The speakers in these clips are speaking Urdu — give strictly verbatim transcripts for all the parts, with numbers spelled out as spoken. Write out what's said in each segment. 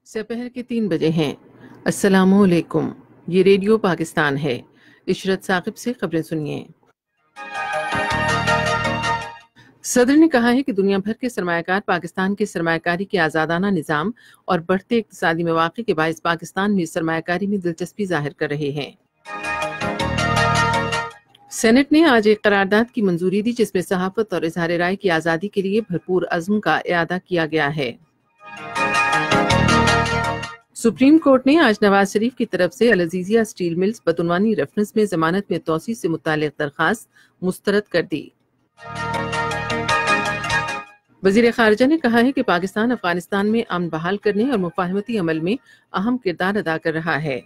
سپہر کے تین بجے ہیں۔ السلام علیکم، یہ ریڈیو پاکستان ہے۔ عشرت ثاقب سے خبریں سنیے۔ صدر نے کہا ہے کہ دنیا بھر کے سرمایہ کار پاکستان کے سرمایہ کاری کے آزادانہ نظام اور بڑھتے اقتصادی مواقع کے باعث پاکستان میں سرمایہ کاری میں دلچسپی ظاہر کر رہے ہیں۔ سینٹ نے آج ایک قرارداد کی منظوری دی جس میں صحافت اور اظہار رائے کی آزادی کے لیے بھرپور عزم کا اعادہ کیا گیا ہے۔ سپریم کورٹ نے آج نواز شریف کی طرف سے العزیزیہ اسٹیل ملز بدعنوانی ریفرنس میں ضمانت میں توسیع سے متعلق درخواست مسترد کر دی۔ وزیر خارجہ نے کہا ہے کہ پاکستان افغانستان میں امن بحال کرنے اور مفاہمتی عمل میں اہم کردار ادا کر رہا ہے۔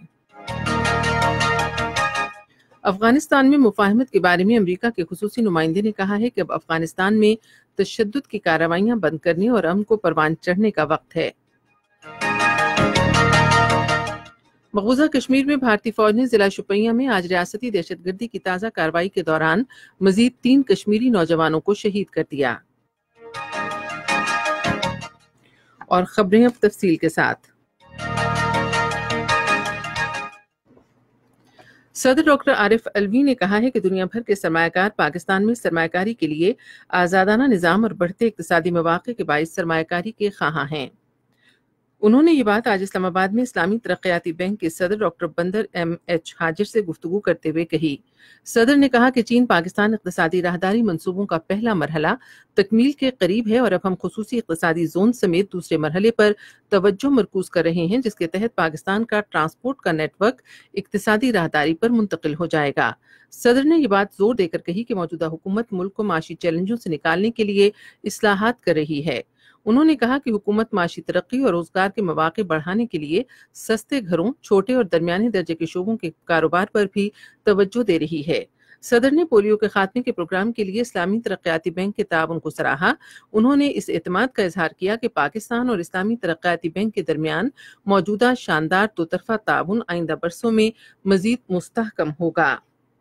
افغانستان میں مفاہمت کے بارے میں امریکہ کے خصوصی نمائندے نے کہا ہے کہ اب افغانستان میں تشدد کی کارروائیاں بند کرنے اور امن کو پروان چڑھنے کا وقت ہے۔ مقبوضہ کشمیر میں بھارتی فوج نے ضلع شوپیاں میں آج ریاستی دہشت گردی کی تازہ کارروائی کے دوران مزید تین کشمیری نوجوانوں کو شہید کر دیا۔ اور خبریں اب تفصیل کے ساتھ۔ صدر ڈاکٹر عارف علوی نے کہا ہے کہ دنیا بھر کے سرمایہ کار پاکستان میں سرمایہ کاری کے لیے آزادانہ نظام اور بڑھتے اقتصادی مواقع کے باعث سرمایہ کاری کے خواہاں ہیں۔ انہوں نے یہ بات آج اسلام آباد میں اسلامی ترقیاتی بینک کے صدر ڈاکٹر بندر ایم ایچ حاجر سے گفتگو کرتے ہوئے کہی۔ صدر نے کہا کہ چین پاکستان اقتصادی راہداری منصوبوں کا پہلا مرحلہ تکمیل کے قریب ہے اور اب ہم خصوصی اقتصادی زون سمیت دوسرے مرحلے پر توجہ مرکوز کر رہے ہیں جس کے تحت پاکستان کا ٹرانسپورٹ کا نیٹ ورک اقتصادی راہداری پر منتقل ہو جائے گا۔ صدر نے یہ بات زور دے کر کہی کہ موجودہ حکومت ملک کو معاشی چیلنجوں سے نکالنے کے لیے اصلاحات کر رہی ہے۔ انہوں نے کہا کہ حکومت معاشی ترقی اور روزگار کے مواقع بڑھانے کے لیے سستے گھروں، چھوٹے اور درمیانے درجے کے شعبوں کے کاروبار پر بھی توجہ دے رہی ہے۔ صدر نے پولیو کے خاتمے کے پروگرام کے لیے اسلامی ترقیاتی بینک کے تعاون کو سراہا۔ انہوں نے اس اعتماد کا اظہار کیا کہ پاکستان اور اسلامی ترقیاتی بینک کے درمیان موجودہ شاندار دو طرفہ تعاون آئندہ برسوں میں مزید مستحکم ہوگا۔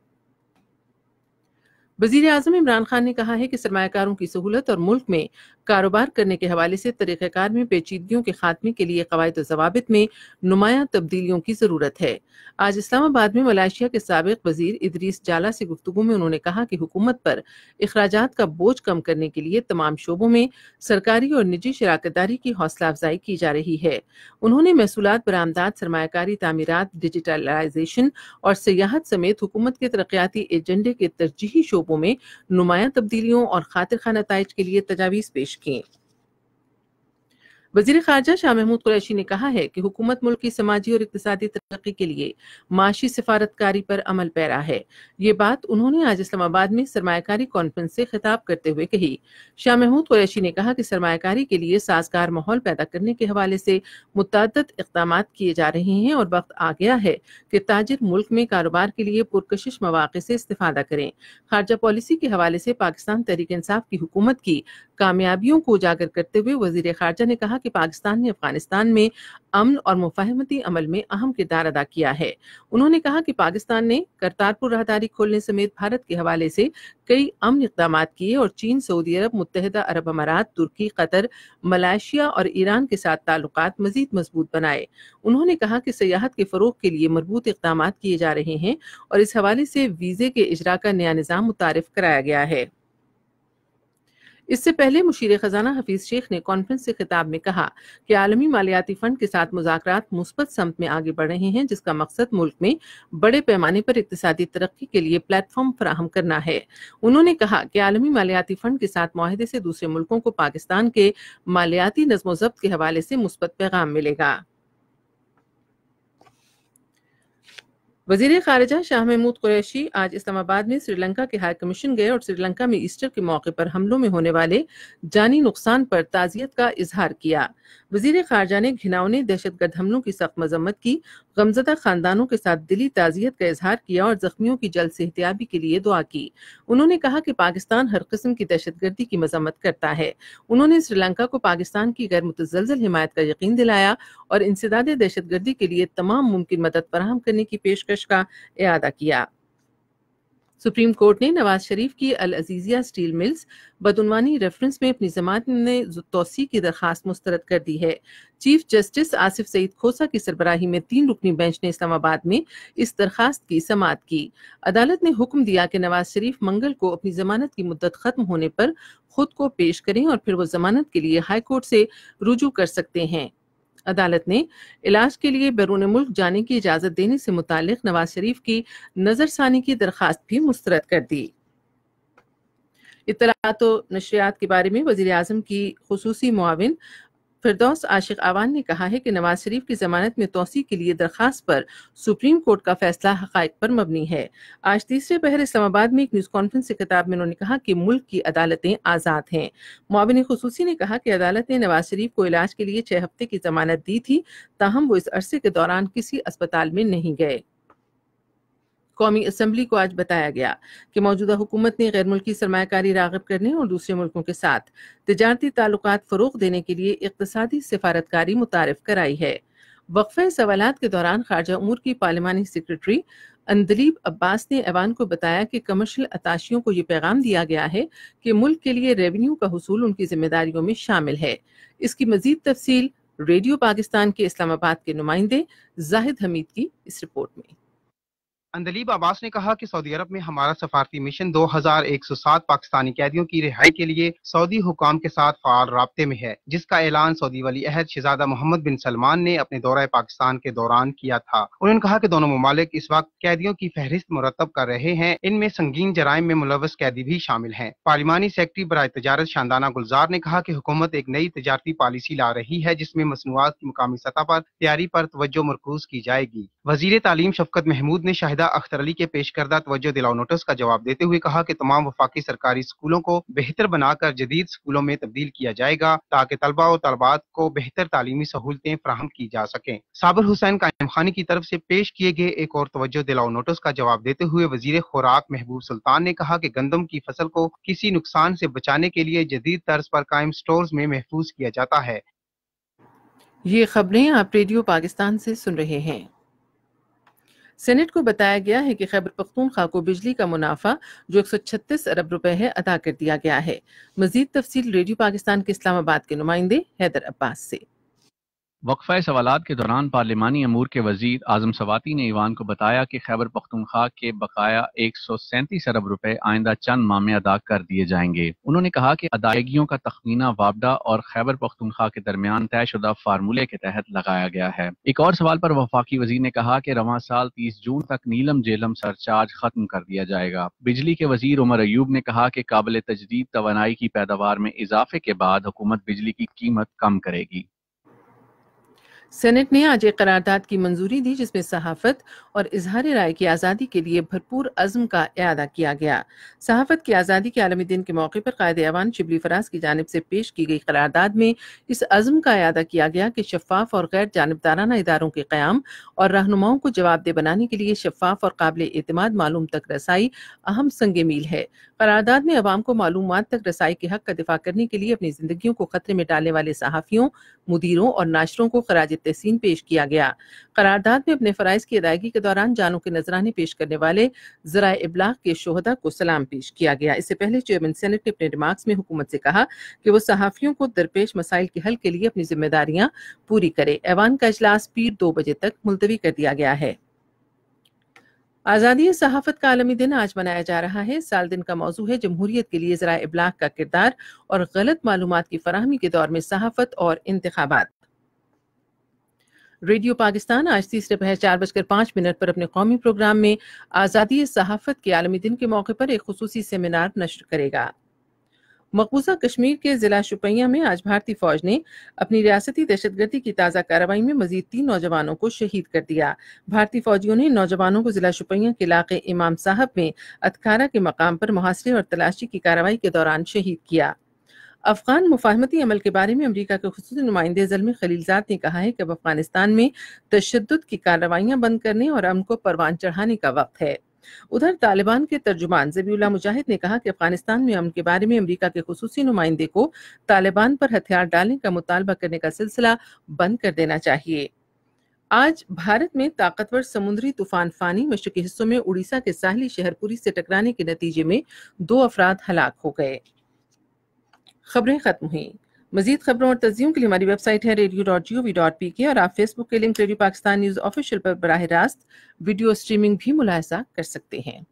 وزیر اعظم عمران خان نے کہا ہے کہ سرمایہ کاروں کی سہولت اور ملک میں کاروبار کرنے کے حوالے سے طریقہ کار میں پیچیدگیوں کے خاتمے کے لیے قواعد و ضوابط میں نمایاں تبدیلیوں کی ضرورت ہے۔ آج اسلام آباد میں ملائیشیا کے سابق وزیر ادریس جالا سے گفتگو میں انہوں نے کہا کہ حکومت پر اخراجات کا بوجھ کم کرنے کے لیے تمام شعبوں میں سرکاری اور نجی شراکت داری کی حوصلہ افزائی کی جا رہی ہے۔ انہوں نے محصولات برآمدات، سرمایہ کاری، تعمیرات، ڈیجیٹلائزیشن اور سیاحت سمیت حکومت کے ترقیاتی ایجنڈے کے ترجیحی شعبوں میں نمایاں تبدیلیوں اور خاطر خواہ نتائج کے لیے تجاویز پیش کیں۔ وزیر خارجہ شاہ محمود قریشی نے کہا ہے کہ حکومت ملک کی سماجی اور اقتصادی ترقی کے لیے معاشی سفارتکاری پر عمل پیرا ہے۔ یہ بات انہوں نے آج اسلام آباد میں سرمایہ کاری کانفرنس سے خطاب کرتے ہوئے کہی۔ شاہ محمود قریشی نے کہا کہ سرمایہ کاری کے لیے سازگار ماحول پیدا کرنے کے حوالے سے متعدد اقدامات کیے جا رہے ہیں اور وقت آ گیا ہے کہ تاجر ملک میں کاروبار کے لیے پرکشش مواقع سے استفادہ کریں۔ خارجہ پالیسی کے حوالے سے پاکستان تحریک انصاف کی حکومت کی کامیابیوں کو اجاگر کرتے ہوئے وزیر خارجہ نے کہا کہ پاکستان نے افغانستان میں امن اور مفاہمتی عمل میں اہم کردار ادا کیا ہے۔ انہوں نے کہا کہ پاکستان نے کرتارپور راہداری کھولنے سمیت بھارت کے حوالے سے کئی امن اقدامات کیے اور چین، سعودی عرب، متحدہ عرب امارات، ترکی، قطر، ملائیشیا اور ایران کے ساتھ تعلقات مزید مضبوط بنائے۔ انہوں نے کہا کہ سیاحت کے فروغ کے لیے مربوط اقدامات کیے جا رہے ہیں اور اس حوالے سے ویزے کے اجراء کا نیا نظام متعارف کرایا گیا ہے۔ اس سے پہلے مشیر خزانہ حفیظ شیخ نے کانفرنس سے خطاب میں کہا کہ عالمی مالیاتی فنڈ کے ساتھ مذاکرات مثبت سمت میں آگے بڑھ رہے ہیں جس کا مقصد ملک میں بڑے پیمانے پر اقتصادی ترقی کے لیے پلیٹ فارم فراہم کرنا ہے۔ انہوں نے کہا کہ عالمی مالیاتی فنڈ کے ساتھ معاہدے سے دوسرے ملکوں کو پاکستان کے مالیاتی نظم و ضبط کے حوالے سے مثبت پیغام ملے گا۔ وزیر خارجہ شاہ محمود قریشی آج اسلام آباد میں سری لنکا کے ہائی کمیشن گئے اور سری لنکا میں ایسٹر کے موقع پر حملوں میں ہونے والے جانی نقصان پر تعزیت کا اظہار کیا۔ وزیر خارجہ نے گھناؤنے دہشت گرد حملوں کی سخت مذمت کی، غمزدہ خاندانوں کے ساتھ دلی تعزیت کا اظہار کیا اور زخمیوں کی جلد صحتیابی کے لیے دعا کی۔ انہوں نے کہا کہ پاکستان ہر قسم کی دہشت گردی کی مذمت کرتا ہے۔ انہوں نے سری لنکا کو پاکستان کی غیر متزلزل حمایت کا یقین دلایا اور انسداد دہشت گردی کے لیے تمام ممکن مدد فراہم کرنے کی پیشکش کا اعادہ کیا۔ سپریم کورٹ نے نواز شریف کی العزیزیہ اسٹیل ملز بدعنوانی ریفرنس میں اپنی ضمانت میں توسیع کی درخواست مسترد کر دی ہے۔ چیف جسٹس آصف سعید کھوسہ کی سربراہی میں تین رکنی بینچ نے اسلام آباد میں اس درخواست کی سماعت کی۔ عدالت نے حکم دیا کہ نواز شریف منگل کو اپنی ضمانت کی مدت ختم ہونے پر خود کو پیش کریں اور پھر وہ ضمانت کے لیے ہائی کورٹ سے رجوع کر سکتے ہیں۔ عدالت نے علاج کے لیے بیرون ملک جانے کی اجازت دینے سے متعلق نواز شریف کی نظر ثانی کی درخواست بھی مسترد کر دی۔ اطلاعات و نشریات کے بارے میں وزیر اعظم کی خصوصی معاون فردوس عاشق آوان نے کہا ہے کہ نواز شریف کی ضمانت میں توسیع کے لیے درخواست پر سپریم کورٹ کا فیصلہ حقائق پر مبنی ہے۔ آج تیسرے پہر اسلام آباد میں ایک نیوز کانفرنس سے خطاب میں انہوں نے کہا کہ ملک کی عدالتیں آزاد ہیں۔ معاون خصوصی نے کہا کہ عدالت نے نواز شریف کو علاج کے لیے چھ ہفتے کی ضمانت دی تھی، تاہم وہ اس عرصے کے دوران کسی اسپتال میں نہیں گئے۔ قومی اسمبلی کو آج بتایا گیا کہ موجودہ حکومت نے غیر ملکی سرمایہ کاری راغب کرنے اور دوسرے ملکوں کے ساتھ تجارتی تعلقات فروغ دینے کے لیے اقتصادی سفارتکاری متعارف کرائی ہے۔ وقفہ سوالات کے دوران خارجہ امور کی پارلیمانی سیکریٹری اندلیب عباس نے ایوان کو بتایا کہ کمرشل اتاشیوں کو یہ پیغام دیا گیا ہے کہ ملک کے لیے ریونیو کا حصول ان کی ذمہ داریوں میں شامل ہے۔ اس کی مزید تفصیل ریڈیو پاکستان کے اسلام آباد کے نمائندے زاہد حمید کی اس رپورٹ میں۔ اندلیب عباس نے کہا کہ سعودی عرب میں ہمارا سفارتی مشن دو ہزار ایک سو سات پاکستانی قیدیوں کی رہائی کے لیے سعودی حکام کے ساتھ فعال رابطے میں ہے، جس کا اعلان سعودی ولی عہد شہزادہ محمد بن سلمان نے اپنے دورہ پاکستان کے دوران کیا تھا۔ انہوں نے کہا کہ دونوں ممالک اس وقت قیدیوں کی فہرست مرتب کر رہے ہیں، ان میں سنگین جرائم میں ملوث قیدی بھی شامل ہیں۔ پارلیمانی سیکرٹری برائے تجارت شاندانہ گلزار نے کہا کہ حکومت ایک نئی تجارتی پالیسی لا رہی ہے جس میں مصنوعات کی مقامی سطح پر تیاری پر توجہ مرکوز کی جائے گی۔ وزیر تعلیم شفقت محمود نے شاہدہ اختر علی کے پیش کردہ توجہ دلاؤ نوٹس کا جواب دیتے ہوئے کہا کہ تمام وفاقی سرکاری سکولوں کو بہتر بنا کر جدید سکولوں میں تبدیل کیا جائے گا تاکہ طلبہ و طالبات کو بہتر تعلیمی سہولتیں فراہم کی جا سکیں۔ صابر حسین قائم خانی کی طرف سے پیش کیے گئے ایک اور توجہ دلاؤ نوٹس کا جواب دیتے ہوئے وزیر خوراک محبوب سلطان نے کہا کہ گندم کی فصل کو کسی نقصان سے بچانے کے لیے جدید طرز پر قائم سٹورز میں محفوظ کیا جاتا ہے۔ یہ خبریں آپ ریڈیو پاکستان سے سن رہے ہیں۔ سینٹ کو بتایا گیا ہے کہ خیبر پختونخوا کو بجلی کا منافع جو ایک سو چھتیس ارب روپے ہے ادا کر دیا گیا ہے۔ مزید تفصیل ریڈیو پاکستان کے اسلام آباد کے نمائندے حیدر عباس سے۔ وقفہ سوالات کے دوران پارلیمانی امور کے وزیر اعظم سواتی نے ایوان کو بتایا کہ خیبر پختونخوا کے بقایا ایک سو سینتیس ارب روپے آئندہ چند ماہ میں ادا کر دیے جائیں گے۔ انہوں نے کہا کہ ادائیگیوں کا تخمینہ وابڈا اور خیبر پختونخوا کے درمیان طے شدہ فارمولے کے تحت لگایا گیا ہے۔ ایک اور سوال پر وفاقی وزیر نے کہا کہ رواں سال تیس جون تک نیلم جیلم سرچارج ختم کر دیا جائے گا۔ بجلی کے وزیر عمر ایوب نے کہا کہ قابل تجدید توانائی کی پیداوار میں اضافے کے بعد حکومت بجلی کی قیمت کم کرے گی۔ سینٹ نے آج ایک قرارداد کی منظوری دی جس میں صحافت اور اظہار رائے کی آزادی کے لیے بھرپور عزم کا اعادہ کیا گیا۔ صحافت کی آزادی کے عالمی دن کے موقع پر قائد ایوان شبلی فراز کی جانب سے پیش کی گئی قرارداد میں اس عزم کا اعادہ کیا گیا کہ شفاف اور غیر جانبدارانہ اداروں کے قیام اور رہنماؤں کو جواب دہ بنانے کے لیے شفاف اور قابل اعتماد معلوم تک رسائی اہم سنگ میل ہے۔ قرارداد میں عوام کو معلومات تک رسائی کے حق کا دفاع کرنے کے لیے اپنی زندگیوں کو خطرے میں ڈالنے والے صحافیوں، مدیروں اور ناشروں کو خراج تحسین پیش کیا گیا۔ قرارداد میں اپنے فرائض کی ادائیگی کے دوران جانوں کے نذرانے پیش کرنے والے ذرائع ابلاغ کے شہداء کو سلام پیش کیا گیا۔ اس سے پہلے چیئرمین سینٹ نے اپنے ریمارکس میں حکومت سے کہا کہ وہ صحافیوں کو درپیش مسائل کے حل کے لیے اپنی ذمہ داریاں پوری کرے۔ ایوان کا اجلاس پیر دو بجے تک ملتوی کر دیا گیا ہے۔ آزادی صحافت کا عالمی دن آج منایا جا رہا ہے۔ سال دن کا موضوع ہے جمہوریت کے لیے ذرائع ابلاغ کا کردار اور غلط معلومات کی فراہمی کے دور میں صحافت اور انتخابات۔ ریڈیو پاکستان آج تیسرے پہر چار بج کر پانچ منٹ پر اپنے قومی پروگرام میں آزادی صحافت کے عالمی دن کے موقع پر ایک خصوصی سیمینار نشر کرے گا۔ مقبوضہ کشمیر کے ضلع شوپیاں میں آج بھارتی فوج نے اپنی ریاستی دہشت گردی کی تازہ کارروائی میں مزید تین نوجوانوں کو شہید کر دیا۔ بھارتی فوجیوں نے نوجوانوں کو ضلع شوپیاں کے علاقے امام صاحب میں اتکارا کے مقام پر محاصرے اور تلاشی کی کارروائی کے دوران شہید کیا۔ افغان مفاہمتی عمل کے بارے میں امریکہ کے خصوصی نمائندے زلمے خلیلزاد نے کہا ہے کہ اب افغانستان میں تشدد کی کارروائیاں بند کرنے اور امن کو پروان چڑھانے کا وقت ہے۔ ادھر طالبان کے ترجمان ذبیح اللہ مجاہد نے کہا کہ افغانستان میں امن کے بارے میں امریکہ کے خصوصی نمائندے کو طالبان پر ہتھیار ڈالنے کا مطالبہ کرنے کا سلسلہ بند کر دینا چاہیے۔ آج بھارت میں طاقتور سمندری طوفان فانی مشرقی حصوں میں اڑیسہ کے ساحلی شہر پوری سے ٹکرانے کے نتیجے میں دو افراد ہلاک ہو گئے۔ خبریں ختم ہوئیں۔ مزید خبروں اور تجزیوں کے لیے ہماری ویب سائٹ ہے radio dot G O V dot P K اور آپ فیس بک کے link radio Pakistan news official پر براہ راست ویڈیو اسٹریمنگ بھی ملاحظہ کر سکتے ہیں۔